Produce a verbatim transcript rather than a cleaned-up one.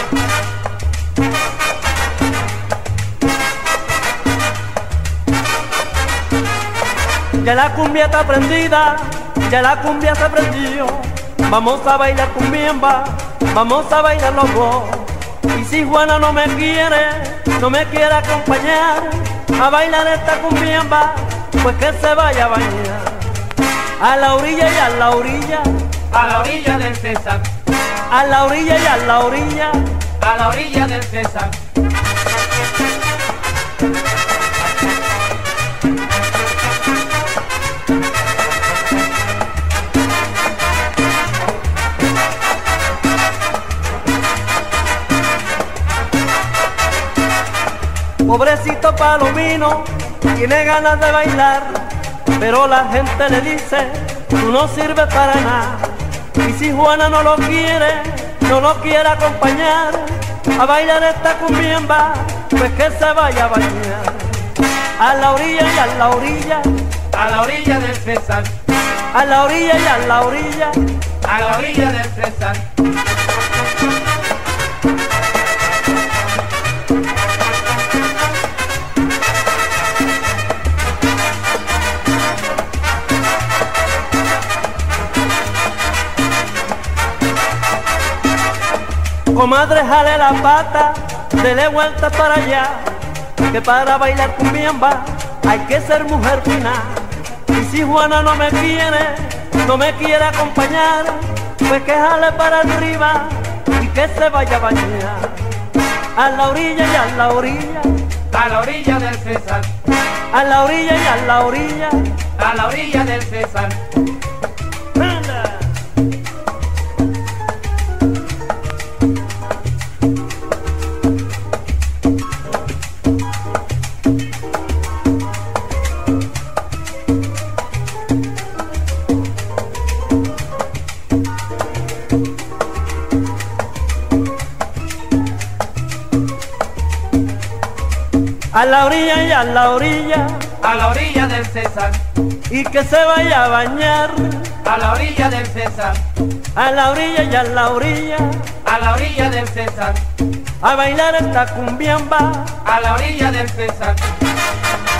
Ya la cumbia está prendida, ya la cumbia se prendió. Vamos a bailar cumbiamba, vamos a bailar los dos. Y si Juana no me quiere, no me quiere acompañar a bailar esta cumbiamba, pues que se vaya a bañar. A la orilla y a la orilla, a la orilla del César, a la orilla y a la orilla, a la orilla del César. Pobrecito Palomino, tiene ganas de bailar, pero la gente le dice, tú no sirves para nada. Y si Juana no lo quiere, no lo quiere acompañar a bailar esta cumbiamba, pues que se vaya a bañar. A la orilla y a la orilla, a la orilla del César, a la orilla y a la orilla, a la orilla del César. Comadre, jale la pata, dele vuelta para allá, que para bailar cumbiamba hay que ser mujer fina. Y si Juana no me quiere, no me quiere acompañar, pues que jale para arriba y que se vaya a bañar. A la orilla y a la orilla, a la orilla del César, a la orilla y a la orilla, a la orilla del César. A la orilla y a la orilla, a la orilla del César, y que se vaya a bañar. A la orilla del César, a la orilla y a la orilla, a la orilla del César, a bailar esta cumbiamba, a la orilla del César.